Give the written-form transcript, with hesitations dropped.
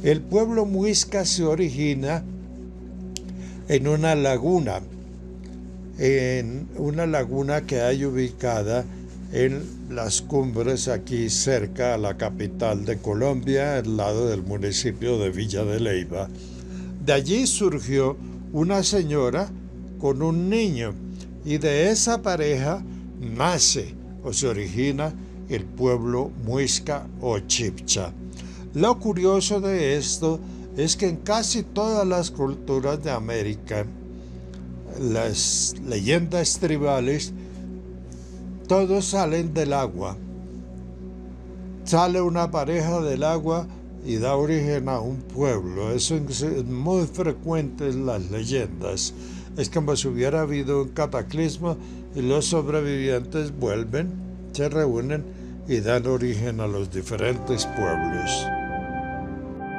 El pueblo muisca se origina en una laguna que hay ubicada en las cumbres aquí cerca a la capital de Colombia, al lado del municipio de Villa de Leyva. De allí surgió una señora con un niño y de esa pareja nace o se origina el pueblo muisca o chibcha. Lo curioso de esto es que en casi todas las culturas de América, las leyendas tribales, todos salen del agua. Sale una pareja del agua y da origen a un pueblo. Eso es muy frecuente en las leyendas. Es como si hubiera habido un cataclismo y los sobrevivientes vuelven, se reúnen y dan origen a los diferentes pueblos.